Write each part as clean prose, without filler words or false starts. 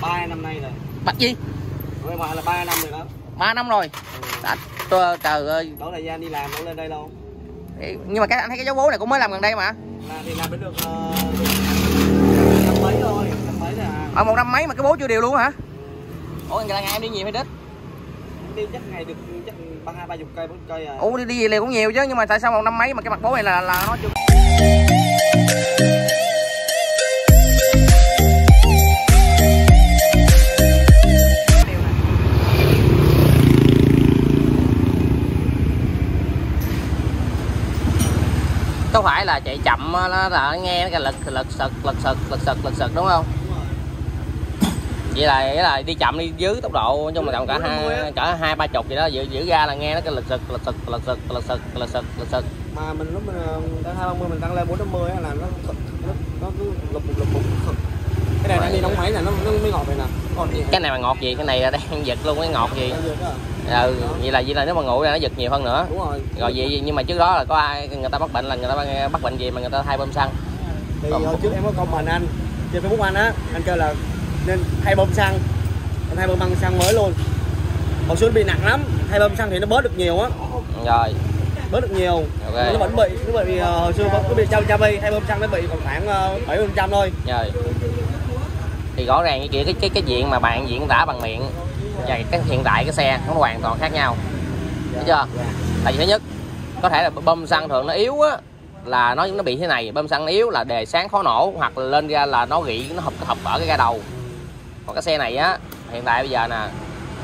3 năm nay rồi. Bạch gì? Ngoài ngoài là 3 năm rồi đó. 3 năm rồi. Trời ơi. Đó thời gian đi làm đâu lên đây đâu. Nhưng mà anh thấy cái dấu bố này cũng mới làm gần đây mà. Thì làm mới được năm mấy thôi, năm mấy rồi à. Ở 1 năm mấy mà cái bố chưa đều luôn hả? Ủa ngày em đi nhiều hay ít? Đi chắc ngày được chắc 20-30 cây 40 cây à. Ủa đi liền cũng nhiều chứ, nhưng mà tại sao 1 năm mấy mà cái mặt bố này là nó chưa. Có phải là chạy chậm nó là nghe cái lực sực đúng không? Vậy là đi chậm đi dưới tốc độ chung là tầm cả 2-3 chục gì đó giữ ra là nghe nó cái lực sực. Mà mình lúc mình 230 mình tăng lên 450 là nó cứ lục bục. Cái này đang đi nóng máy là nó mới ngọt này nè. Cái này mà ngọt gì, cái này là đang giật luôn, cái ngọt gì. Vậy là nếu mà nguội là nó giật nhiều hơn nữa. Đúng rồi. Rồi vậy nhưng mà trước đó là có ai người ta bắt bệnh là người ta bắt bệnh gì mà người ta thay bơm xăng. Thì hồi trước em có comment anh trên Facebook anh á, anh kêu là nên thay bơm xăng. Anh thay bơm xăng mới luôn. Hồi xưa nó bị nặng lắm, thay bơm xăng thì nó bớt được nhiều á. Rồi. Bớt được nhiều. Okay. Nó vẫn bị hồi xưa có bị cha bi thay bơm xăng nó bị còn khoảng 70% thôi. Rồi. Thì rõ ràng như kiểu cái diện mà bạn diễn tả bằng miệng và cái hiện tại cái xe nó hoàn toàn khác nhau. Thấy chưa? Tại vì thứ nhất có thể là bơm xăng thường nó yếu á, là nó bị thế này, bơm xăng yếu là đề sáng khó nổ, hoặc là lên ra là nó rỉ, nó hụt ở cái ga đầu. Còn cái xe này á, hiện tại bây giờ nè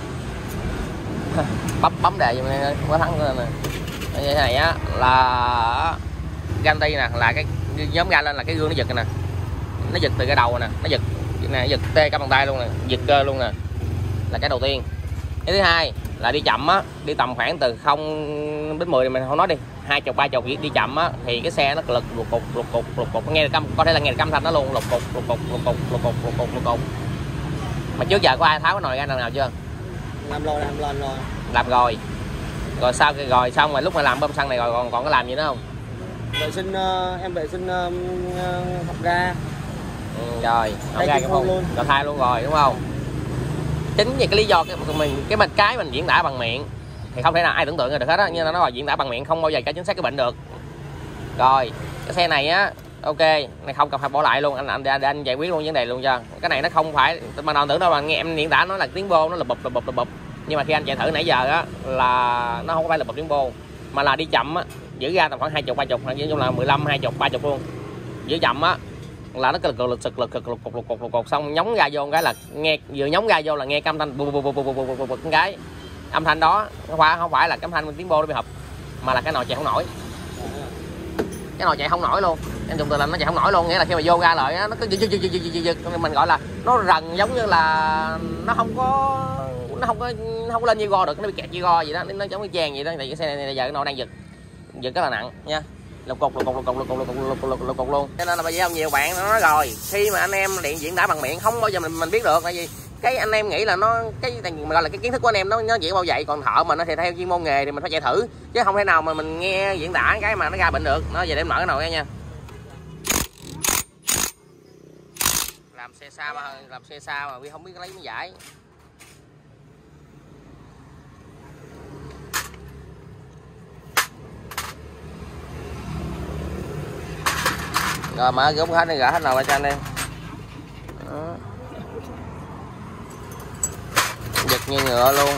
bấm đề cho mình không có thắng lên nè. Cái xe này á là guarantee nè, là cái nhóm ga lên là cái gương nó giật nè, nó giật từ cái đầu nè, nó giật nè, giật tê cả bàn tay luôn nè, giật cơ luôn nè, là cái đầu tiên. Cái thứ hai là đi chậm á, đi tầm khoảng từ 0 đến 10 thì mình không nói đi, 20-30 đi chậm á thì cái xe nó lực lục cục nghe được có thể là nghe được âm thanh nó luôn, lục cục. Mà trước giờ có ai tháo cái nồi ga nào chưa? Làm rồi. Làm rồi. Rồi sau cái rồi xong rồi lúc mà làm bơm xăng này rồi còn có làm gì nữa không? Vệ sinh em vệ sinh hộp ga. Rồi, hộp ga luôn. Rồi thay luôn rồi đúng không? Chính vì cái lý do cái mình diễn tả bằng miệng thì không thể nào ai tưởng tượng được hết á, nhưng nó nói diễn tả bằng miệng không bao giờ cái chính xác cái bệnh được. Rồi, cái xe này á, ok, này không cần phải bỏ lại luôn, anh giải quyết luôn vấn đề luôn cho. Cái này nó không phải ban đầu tưởng đâu mà nghe em diễn tả nó là tiếng bô, nó là bụp. Nhưng mà khi anh chạy thử nãy giờ á là nó không phải là bụp tiếng bô, mà là đi chậm á, giữ ra tầm khoảng 20-30, nói chung là 15-20-30 luôn. Giữ chậm á là nó cái lực xong nhống ga vô cái là nghe, vừa nhống ga vô là nghe cái âm thanh bụp cái âm thanh đó không phải là cái âm thanh tiếng bô nó bị hụp, mà là cái nồi chạy không nổi. Cái nồi chạy không nổi luôn, em dùng từ là nó chạy không nổi luôn, nghĩa là khi mà vô ga lại nó cứ giật, mình gọi là nó rần, giống như là nó không có lên dây go được, nó bị kẹt dây go vậy đó, nó giống cái chèn vậy đó. Thì cái xe này giờ cái nồi đang giật rất là nặng nha, lục cục luôn. Cho nên là bây giờ nhiều bạn nó nói rồi, khi mà anh em điện diễn tả bằng miệng không bao giờ mình biết được, tại vì cái anh em nghĩ là nó cái gọi là cái kiến thức của anh em nó chỉ bao vậy, còn thợ mà nó thì theo chuyên môn nghề thì mình phải chạy thử, chứ không thể nào mà mình nghe diễn tả cái mà nó ra bệnh được. Nó về để em mở cái nồi nha. Làm xe xa mà vì không biết lấy mới giải. Rồi mở gỡ hết, gỡ hết nồi cho anh em. Đó. Giật như ngựa luôn.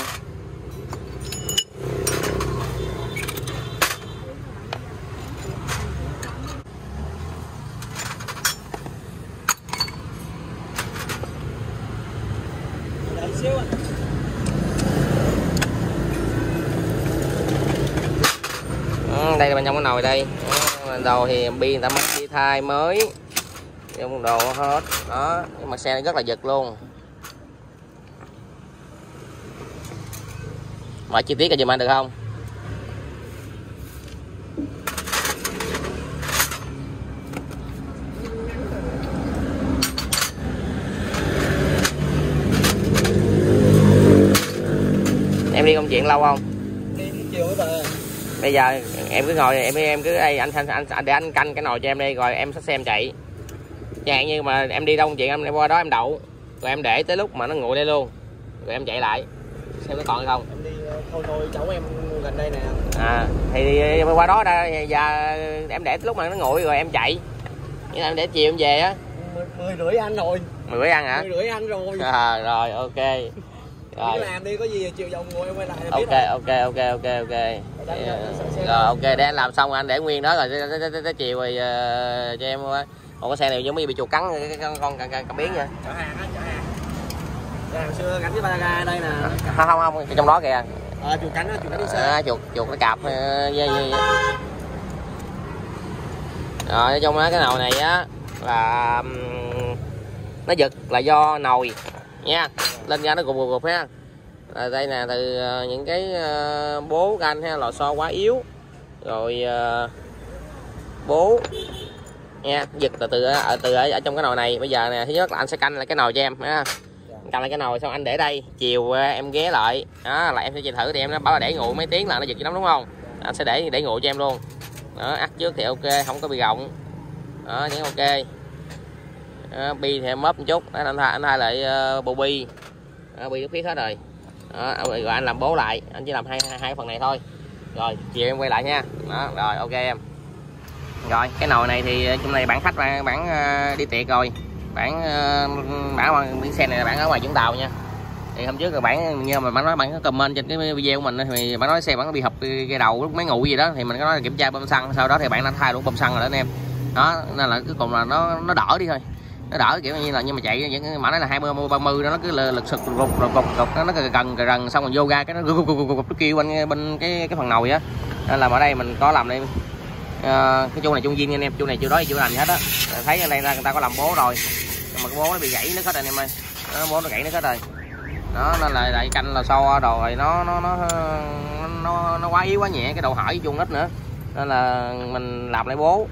Đây là bên trong cái nồi đây. Đầu thì pin người ta mất đi thay mới, trong đồ hết đó, nhưng mà xe rất là giật luôn. Mở chi tiết cho giùm anh được không? Em đi công chuyện lâu không? Đi chiều với bà. Bây giờ em cứ ngồi em cứ đây, anh để anh canh cái nồi cho em đi, rồi em sẽ xem chạy. Chẳng hạn như mà em đi đâu chuyện em qua đó em đậu, rồi em để tới lúc mà nó nguội đây luôn, rồi em chạy lại xem nó còn hay không. Em đi thôi thôi cháu em gần đây nè. Thì qua đó ra và em để tới lúc mà nó nguội rồi em chạy, nghĩa là em để chiều em về á. 10:30 ăn rồi. 10:30 ăn hả? 10:30 ăn rồi. Rồi ok. Rồi. Đi làm đi, có gì chiều vòng ngồi em quay lại là biết Ok. Rồi ok, để anh làm xong anh để nguyên đó rồi tới chiều rồi cho em. Còn cái xe này giống như bị chuột cắn con cảm biến nha. Chở hàng á, chở hàng. Hàng xưa gắn cái ba ga đây nè. Không, trong đó kìa. Chuột cắn đi xe. Chuột nó cạp. Rồi nói chung á cái nồi này á là nó giật là do nồi nha, lên ra nó gục ha. Đây nè, từ những cái bố canh hay lò xo quá yếu rồi bố nha, giật từ ở trong cái nồi này. Bây giờ nè, thứ nhất là anh sẽ canh lại cái nồi cho em ha. Canh lại cái nồi xong anh để đây, chiều em ghé lại đó là em sẽ chạy thử, thì em nó bảo là để nguội mấy tiếng là nó giật dữ lắm đúng không, anh sẽ để nguội cho em luôn đó. Ắt trước thì ok, không có bị gọng đó, nhớ ok. Bi thì em mớp một chút, anh thay lại bộ bi nó phía hết rồi đó, rồi anh làm bố lại, anh chỉ làm hai phần này thôi. Rồi chiều em quay lại nha đó. Rồi ok em. Rồi cái nồi này thì trong này bạn khách bạn đi tiệc rồi, bạn biển xe này là bạn ở ngoài Vũng Tàu nha. Thì hôm trước là bạn như mà bạn nói, bạn có comment trên cái video của mình thì bạn nói xe bạn bị hụt cái đầu lúc máy nguội gì đó, thì mình có nói là kiểm tra bơm xăng, sau đó thì bạn đã thay luôn bơm xăng rồi đó anh em đó, nên là cuối cùng là nó đỡ đi thôi, nó đỡ kiểu như là, nhưng mà chạy vẫn mà nó là 20-30 đó, nó cứ lực sực rụt nó gần xong rồi vô ga cái nó nó kêu bên cái phần nồi á. Nên là ở đây mình có làm đây cái chuông này chuông zin anh em, chuông này chưa đó chưa làm gì hết á. Thấy ở đây người ta có làm bố rồi mà cái bố nó bị gãy nước hết anh em ơi, bố nó gãy nước hết rồi đó. Nên là lại canh là so đồ rồi nó quá yếu quá nhẹ cái đầu hỏi chuông ít nữa, nên là mình làm lại bố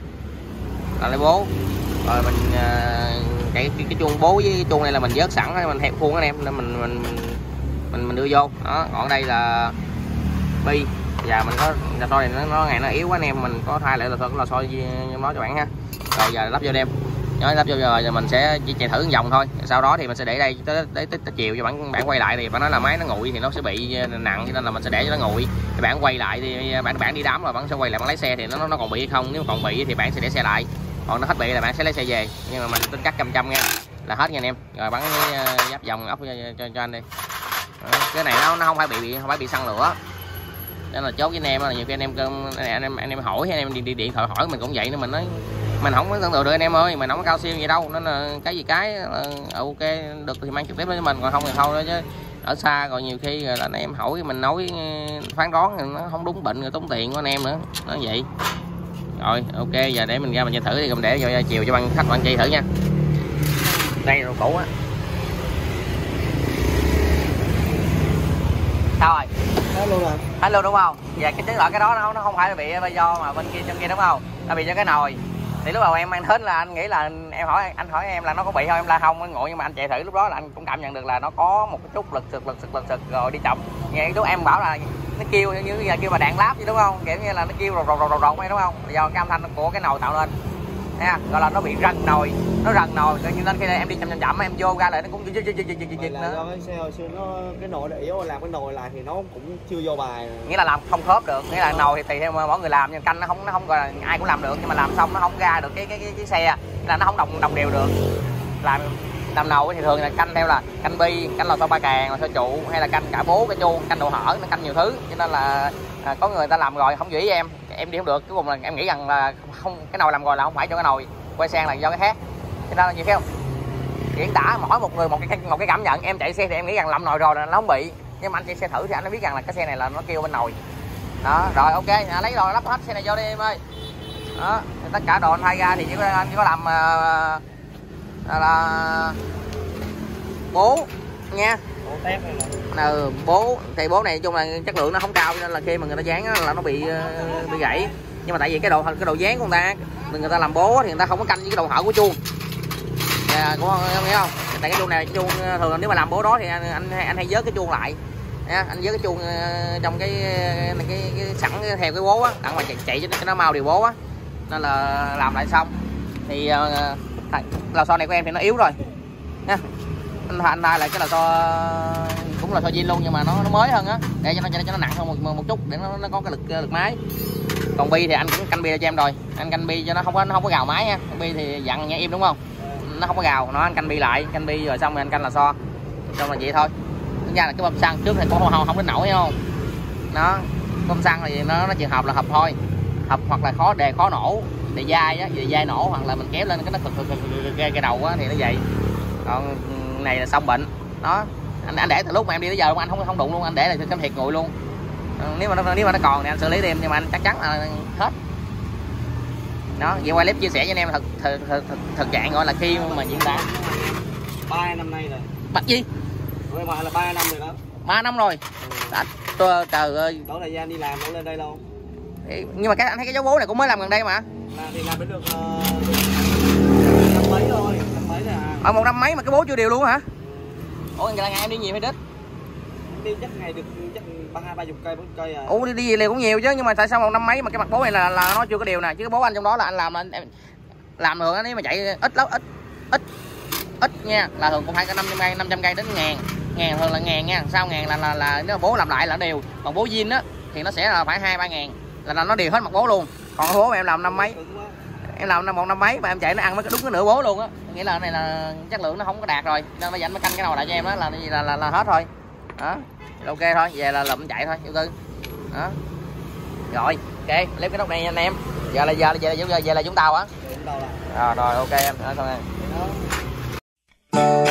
rồi mình cái chuông bố với cái chuông này là mình vớt sẵn, mình hẹp khuôn anh em, nên mình đưa vô đó. Còn đây là bi và mình có lò xo này nó ngày nó yếu quá anh em, mình có thay lại lò xo nó cho bạn ha. Rồi giờ lắp vô đem, nói lắp vô rồi mình sẽ chỉ chạy thử một vòng thôi, sau đó thì mình sẽ để đây tới chiều cho bạn quay lại. Thì bạn nói là máy nó nguội thì nó sẽ bị nặng, cho nên là mình sẽ để cho nó nguội, thì bạn quay lại thì bạn đi đám rồi bạn sẽ quay lại bạn lấy xe thì nó còn bị hay không. Nếu còn bị thì bạn sẽ để xe lại, còn nó hết bị là bạn sẽ lấy xe về, nhưng mà mình tính cắt 100 nha là hết nha anh em. Rồi bắn giáp vòng ốc cho anh đi. Cái này nó không phải bị xăng lửa, nên là chốt với anh em là nhiều khi anh em hỏi hay anh em đi điện thoại hỏi mình cũng vậy nữa, mình nói mình không có tưởng tượng được anh em ơi, mình không có cao siêu gì đâu, nên là cái ok được thì mang trực tiếp với mình, còn không thì thôi đó. Chứ ở xa rồi nhiều khi là anh em hỏi mình nói phán đoán nó không đúng bệnh rồi tốn tiền của anh em nữa, nó vậy. Rồi ok, giờ để mình ra mình chơi thử, thì cùng để vô chiều cho khách bạn chơi thử nha. Đây đồ cũ á. Sao rồi? Hết luôn đúng không? Dạ cái chứng tỏ cái đó nó không phải là bị do mà bên kia đúng không? Nó bị do cái nồi. Thì lúc đầu em mang đến là anh nghĩ là anh hỏi em là nó có bị không, em la không, anh ngồi, nhưng mà anh chạy thử lúc đó là anh cũng cảm nhận được là nó có một cái chút lực sực rồi đi chậm. Nghe lúc em bảo là nó kêu như giờ kêu mà đạn láp gì đúng không? Kiểu như là nó kêu rột hay đúng không? Do cái âm thanh của cái nồi tạo lên. Nha, gọi là nó bị rần nồi, nên khi em đi chậm em vô ra lại nó cũng dịch nữa. Do cái xe hồi xưa cái nồi nó yếu, làm cái nồi lại thì nó cũng chưa vô bài. Nghĩa là làm không khớp được, nghĩa là nồi thì tùy theo mỗi người làm, nhưng canh nó không gọi là ai cũng làm được, nhưng mà làm xong nó không ra được cái xe, là nó không đồng đều được. Làm nồi thì thường là canh theo là canh bi, canh lò xo ba càng, lò xo trụ, hay là canh cả bố cái chuông, canh độ hở, nó canh nhiều thứ, cho nên là có người ta làm rồi không giữ với em đi không được. Cuối cùng là em nghĩ rằng là không, cái nồi làm rồi là không phải cho cái nồi, quay sang là do cái khác. Cho nên là nhiều khi không diễn tả mỗi một người một cái cảm nhận. Em chạy xe thì em nghĩ rằng làm nồi rồi là nó không bị, nhưng mà anh chạy xe thử thì anh mới biết rằng là cái xe này là nó kêu bên nồi đó. Rồi ok, lấy rồi lắp hết xe này vô đi em ơi đó. Tất cả đồ anh thay ra thì anh chỉ có làm là bố nha. Bố thì bố này chung là chất lượng nó không cao, nên là khi mà người ta dán là nó bị gãy. Nhưng mà tại vì cái độ dán của người ta làm bố thì người ta không có canh với cái đầu hở của chuông. Cũng không hiểu không? Tại cái chuông này chuông thường nếu mà làm bố đó thì anh hay vớt cái chuông lại nha, anh vớt cái chuông trong cái sẵn theo cái bố á, đặng mà chạy cho nó mau điều bố á, nên là làm lại xong thì lò xo này của em thì nó yếu rồi nha, anh thay lại cái là xo cũng là xo zin luôn, nhưng mà nó mới hơn á, để cho nó nặng hơn một chút để nó có cái lực máy. Còn bi thì anh cũng canh bi cho em rồi, anh canh bi cho nó không có gào máy nha. Bi thì dặn nha im đúng không, nó không có gào, nó anh canh bi lại, canh bi rồi xong rồi anh canh là xo, xong là vậy thôi. Thực ra là cái bơm xăng trước thì cũng không đến nổi, thấy không? Nó bơm xăng thì nó trường hợp là hộp thôi, hộp hoặc là khó nổ, đề dai á, đề dai nổ hoặc là mình kéo lên cái nó cái đầu á thì nó vậy. Còn này là xong bệnh đó. Anh để từ lúc mà em đi tới giờ anh không đụng luôn, anh để là cắm thiệt nguội luôn. Nếu mà nó còn thì anh xử lý thêm, nhưng mà anh chắc chắn là hết đó. Vậy quay clip chia sẻ cho anh em thực trạng gọi là khi mà diễn tả 3 năm nay rồi. bắt gì Rồi mà là 3 năm rồi đó. 3 năm rồi. Trời ơi, Đó thời gian đi làm đâu lên đây đâu. nhưng mà anh thấy cái dấu bố này cũng mới làm gần đây mà. Thì làm được năm mấy thôi, năm mấy rồi à. Ở 1 năm mấy mà cái bố chưa đều luôn hả? Ủa ngày em đi nhiều hay ít? Đi chắc ngày được chắc 30-30 cây 40 cây à. Ủa đi liều cũng nhiều chứ, nhưng mà tại sao 1 năm mấy mà cái mặt bố này là nó chưa có đều nè, chứ cái bố anh trong đó là anh làm thường nếu mà chạy ít lắm, ít nha, là thường cũng phải có 500 cây đến ngàn thường là ngàn nha. Sau ngàn là nếu bố làm lại là đều. Còn bố zin á thì nó sẽ là phải 2-3 ngàn là nó đều hết mặt bố luôn. Còn bố mà em làm năm mấy, em làm 1 năm mấy mà em chạy nó ăn mới đúng cái nửa bố luôn á, nghĩa là cái này là chất lượng nó không có đạt rồi, nên bây giờ anh mới canh cái nào lại cho em đó là hết thôi đó. Ok thôi, về là lụm chạy thôi vô tư đó. Rồi ok, clip cái lúc này nha anh em. Giờ là Vũng Tàu hả? Vũng Tàu là. Rồi ok em xong rồi.